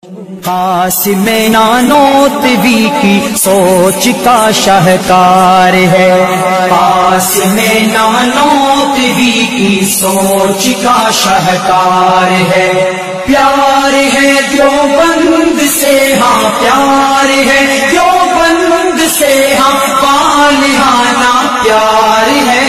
कासिम नानोतवी की सोच का शाहकार है। कासिम नानोतवी की सोच का शाहकार है। प्यार है देवबंद से, हाँ प्यार है देवबंद से, हाँ पालिहाना प्यार है।